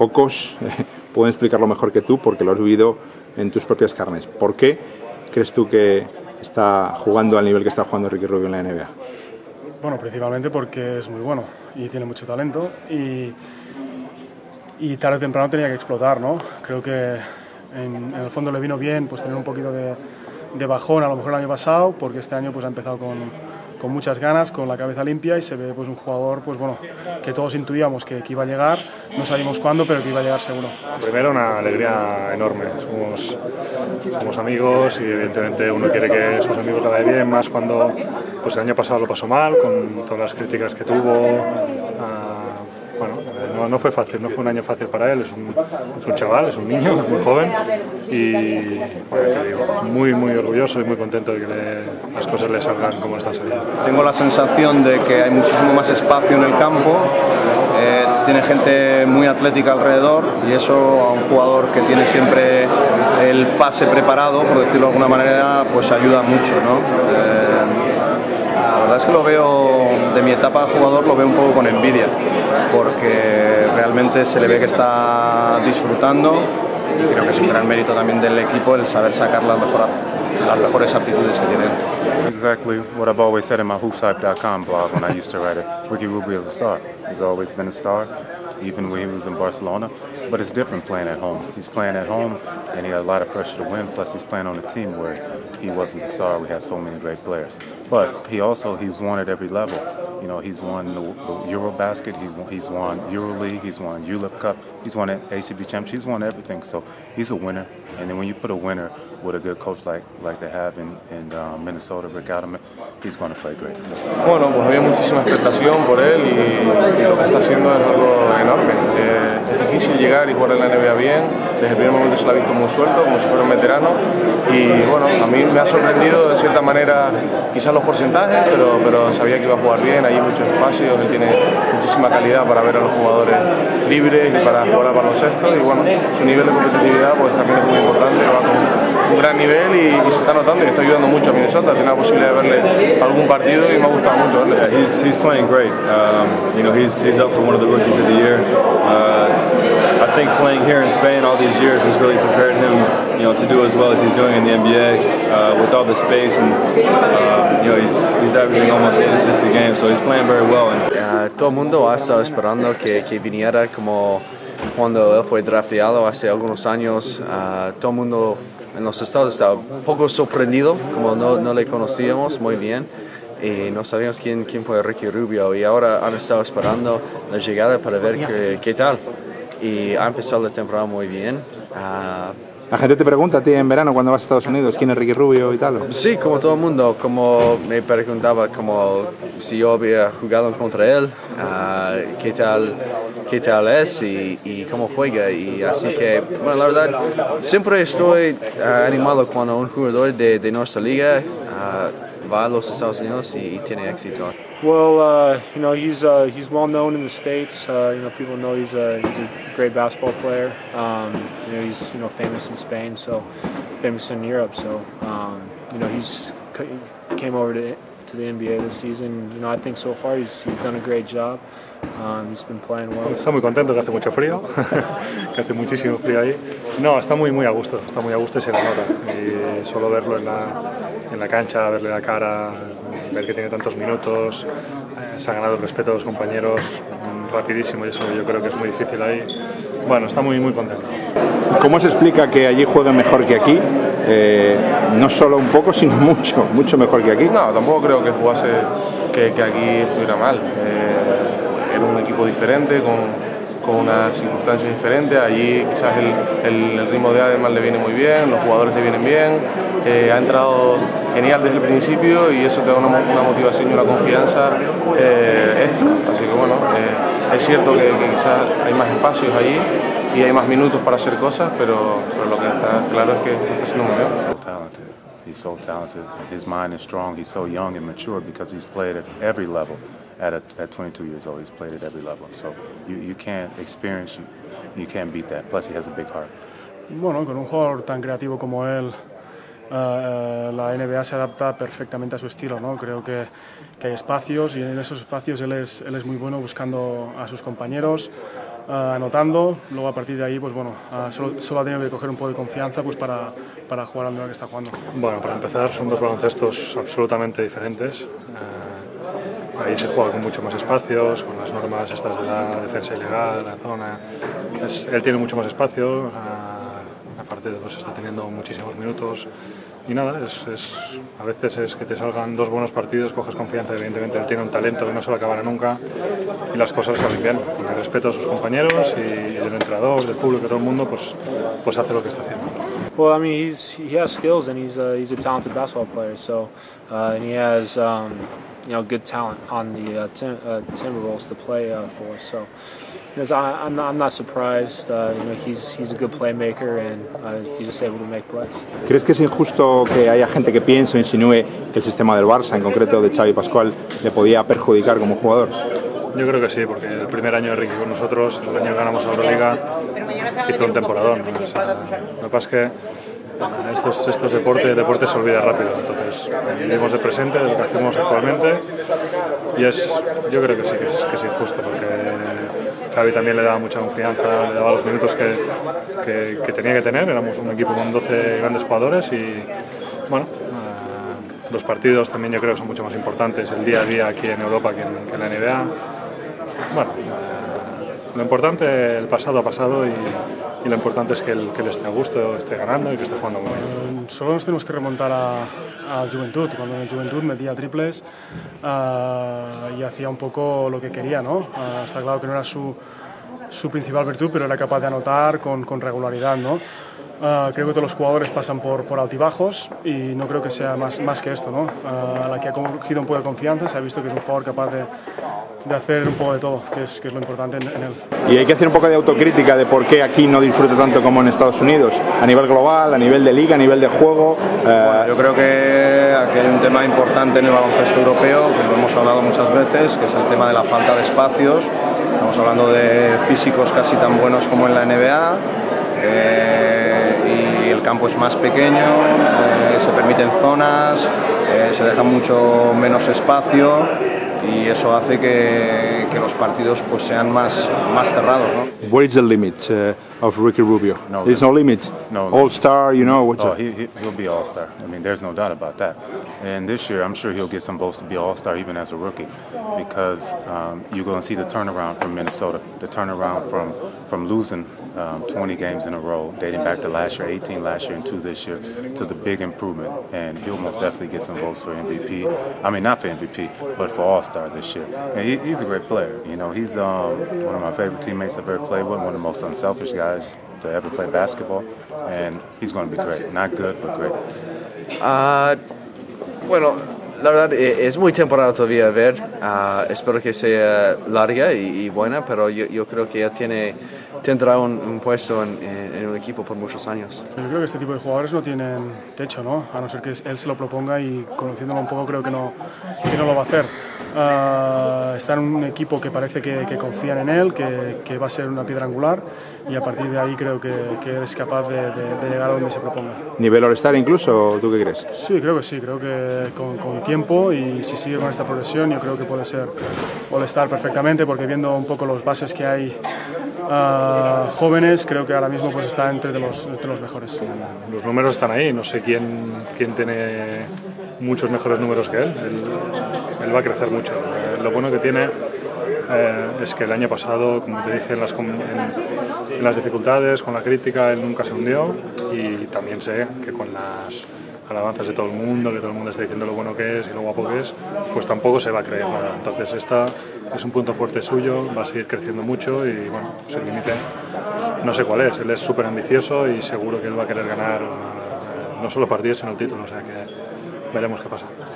pocos pueden explicarlo mejor que tú porque lo has vivido en tus propias carnes. ¿Por qué crees tú que está jugando al nivel que está jugando Ricky Rubio en la NBA? Bueno, principalmente porque es muy bueno y tiene mucho talento y tarde o temprano tenía que explotar, ¿no? Creo que en el fondo le vino bien pues tener un poquito de bajón a lo mejor el año pasado, porque este año pues ha empezado con muchas ganas, con la cabeza limpia, y se ve pues un jugador pues bueno, que todos intuíamos que iba a llegar, no sabíamos cuándo, pero que iba a llegar seguro. Primero, una alegría enorme. Somos amigos y evidentemente uno quiere que sus amigos le vaya bien, más cuando pues el año pasado lo pasó mal, con todas las críticas que tuvo. Bueno, no fue fácil, no fue un año fácil para él, es un chaval, es un niño, es muy joven y bueno, te digo, muy orgulloso y muy contento de que las cosas le salgan como están saliendo. Tengo la sensación de que hay muchísimo más espacio en el campo, tiene gente muy atlética alrededor y eso a un jugador que tiene siempre el pase preparado, por decirlo de alguna manera, pues ayuda mucho, ¿no? La verdad es que lo veo, de mi etapa de jugador, lo veo un poco con envidia, porque realmente se le ve que está disfrutando y creo que es un gran mérito también del equipo el saber sacar las mejores aptitudes que tiene. Exactly what I've always said in my hoopshype.com blog when I used to write it. Ricky Rubio is a star. He's always been a star, even when he was in Barcelona. But it's different playing at home. He's playing at home, and he had a lot of pressure to win. Plus, he's playing on a team where he wasn't a star. We had so many great players. But he's won at every level. You know, he's won the Eurobasket, he's won EuroLeague, he's won ULIP Cup, he's won ACB Champions, he's won everything. So he's a winner. And then when you put a winner with a good coach like they have in Minnesota, Rick Adelman, he's going to play great. Bueno, pues había muchísima expectación por él y lo que está haciendo es algo enorme. Es difícil llegar y jugar en la NBA bien. Desde el primer momento se lo ha visto muy suelto, como si fuera un veterano. Y bueno, a mí me ha sorprendido de cierta manera quizás los porcentajes, pero sabía que iba a jugar bien. Hay muchos espacios, él tiene muchísima calidad para ver a los jugadores libres y para jugar al baloncesto. Y bueno, su nivel de competitividad pues también es muy importante, va con un gran nivel y se está notando y está ayudando mucho a Minnesota. Tiene la posibilidad de verle algún partido y me ha gustado mucho verle. Yeah, he's playing great. You know, he's up for one of the rookies of the year. I think playing here in Spain all these years has really prepared him, you know, to do as well as he's doing in the NBA with all the space and you know, he's averaging almost 8 assists a game, so he's playing very well. Todo el mundo ha estado esperando que viniera como cuando él fue drafteado hace algunos años. Todo el mundo en los Estados estaba un poco sorprendido, como no le conocíamos muy bien y no sabíamos quién fue Ricky Rubio, y ahora han estado esperando la llegada para ver qué tal, y ha empezado la temporada muy bien. La gente te pregunta a ti en verano cuando vas a Estados Unidos quién es Ricky Rubio y tal. Sí, como todo el mundo, como me preguntaba como si yo había jugado contra él, qué tal es y cómo juega, y así que, bueno, la verdad, siempre estoy animado cuando un jugador de nuestra liga va a los Estados Unidos y tiene éxito. Well, you know, he's well known in the States. You know, people know he's a great basketball player. You know, he's famous in Spain, so famous in Europe. So you know, he came over to the NBA this season. You know, I think so far he's done a great job. He's been playing well. Está muy contento, que hace mucho frío, que hace muchísimo frío ahí. No, está muy a gusto, y se le nota. Y solo verlo en la cancha, verle la cara, ver que tiene tantos minutos, se ha ganado el respeto de los compañeros rapidísimo, y eso yo creo que es muy difícil ahí. Bueno, está muy contento. ¿Cómo se explica que allí jueguen mejor que aquí? No solo un poco, sino mucho mejor que aquí. No, tampoco creo que jugase que aquí estuviera mal. Era un equipo diferente, con unas circunstancias diferentes. Allí quizás el ritmo de Adelman le viene muy bien, los jugadores le vienen bien. Ha entrado genial desde el principio y eso te da una motivación y una confianza extra. Así que bueno, es cierto que quizás hay más espacios allí y hay más minutos para hacer cosas, pero lo que está claro es que está haciendo muy bien. He's so talented. His mind is strong. He's so young and mature because he's played at every level. At 22 years old, he's played at every level. So you can't experience, you can't beat that. Plus, he has a big heart. Bueno, con un jugador tan creativo como él, la NBA se adapta perfectamente a su estilo, ¿no? Creo que hay espacios y en esos espacios él es muy bueno buscando a sus compañeros. anotando. Luego a partir de ahí, pues bueno, solo ha tenido que coger un poco de confianza pues para jugar al nivel que está jugando. Bueno, para empezar, son dos baloncestos absolutamente diferentes. Ahí se juega con mucho más espacios, con las normas estas de la defensa ilegal, la zona. Él tiene mucho más espacio, aparte de pues está teniendo muchísimos minutos. Y nada, a veces es que te salgan dos buenos partidos, coges confianza, evidentemente él tiene un talento que no se lo acabará nunca y las cosas salen bien. Con el respeto a sus compañeros y del entrenador, del público, de todo el mundo, pues hace lo que está haciendo. Well, I mean, he has skills and he's a talented basketball player. So, and he has good talent on the Timberwolves to play for. So, I'm not surprised. He's a good playmaker and he's just able to make plays. ¿Crees que es injusto que haya gente que piense o insinúe que el sistema del Barça, en concreto de Xavi Pascual, le podía perjudicar como jugador? Yo creo que sí, porque el primer año de Ricky con nosotros, el año que ganamos la Euroliga, hizo un temporadón. ¿no? O sea, lo que pasa es que estos deportes se olvida rápido, entonces vivimos de presente, de lo que hacemos actualmente, y yo creo que sí, que es injusto, porque Xavi también le daba mucha confianza, le daba los minutos que tenía que tener. Éramos un equipo con 12 grandes jugadores y bueno, los partidos también yo creo que son mucho más importantes, el día a día aquí en Europa que en la NBA. Bueno, lo importante, el pasado ha pasado y lo importante es que él esté a gusto, esté ganando y que esté jugando muy bien. Solo nos tenemos que remontar a Juventud, cuando en Juventud metía triples y hacía un poco lo que quería, ¿no? Está claro que no era su principal virtud, pero era capaz de anotar con regularidad, ¿no? Creo que todos los jugadores pasan por altibajos y no creo que sea más que esto, ¿no? La que ha cogido un poco de confianza, se ha visto que es un jugador capaz de hacer un poco de todo, que es lo importante en él. Y hay que hacer un poco de autocrítica de por qué aquí no disfruta tanto como en Estados Unidos, a nivel global, a nivel de liga, a nivel de juego. Bueno, yo creo que aquí hay un tema importante en el baloncesto europeo, que lo hemos hablado muchas veces, que es el tema de la falta de espacios. Estamos hablando de físicos casi tan buenos como en la NBA. Y el campo es más pequeño, se permiten zonas, se deja mucho menos espacio y eso hace que los partidos pues sean más cerrados, ¿no? What is the limit of Ricky Rubio? No, There's no limit. No All-star, you know. He'll be all-star. I mean, there's no doubt about that. And this year, I'm sure he'll get some votes to be all-star even as a rookie, because you're going to see the turnaround from Minnesota, the turnaround from losing 20 games in a row, dating back to last year, 18 last year and 2 this year, to the big improvement. And he'll most definitely get some votes for MVP. I mean, not for MVP, but for all-star this year. And he's a great player. You know, he's one of my favorite teammates I've ever played with, one of the most unselfish guys to ever play basketball, and he's going to be great. Not good, but great. Bueno, la verdad es muy temporada todavía a ver. Espero que sea larga y buena, pero yo creo que ya tendrá un puesto en un equipo por muchos años. Yo creo que este tipo de jugadores no tienen techo, ¿no? A no ser que él se lo proponga, y conociéndolo un poco creo que no lo va a hacer. Está en un equipo que parece que confían en él, que va a ser una piedra angular, y a partir de ahí creo que él es capaz de llegar a donde se proponga. ¿Nivel All-Star incluso? ¿Tú qué crees? Sí, creo que con tiempo, y si sigue con esta progresión, yo creo que puede ser All-Star perfectamente, porque viendo un poco los bases que hay jóvenes, creo que ahora mismo pues está entre los mejores. Los números están ahí, no sé quién tiene muchos mejores números que él. Él va a crecer mucho. Lo bueno que tiene es que el año pasado, como te dije, en las dificultades, con la crítica, él nunca se hundió, y también sé que con las alabanzas de todo el mundo, que todo el mundo está diciendo lo bueno que es y lo guapo que es, pues tampoco se va a creer nada. Entonces esta es un punto fuerte suyo, va a seguir creciendo mucho y bueno, su límite no sé cuál es. Él es súper ambicioso y seguro que él va a querer ganar no solo partidos sino el título, o sea que veremos qué pasa.